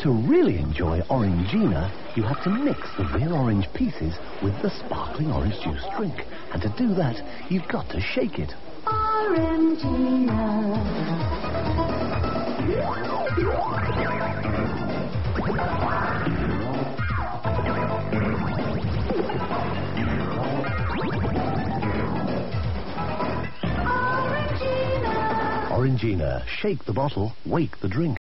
To really enjoy Orangina, you have to mix the real orange pieces with the sparkling orange juice drink. And to do that, you've got to shake it. Orangina. Orangina. Shake the bottle, wake the drink.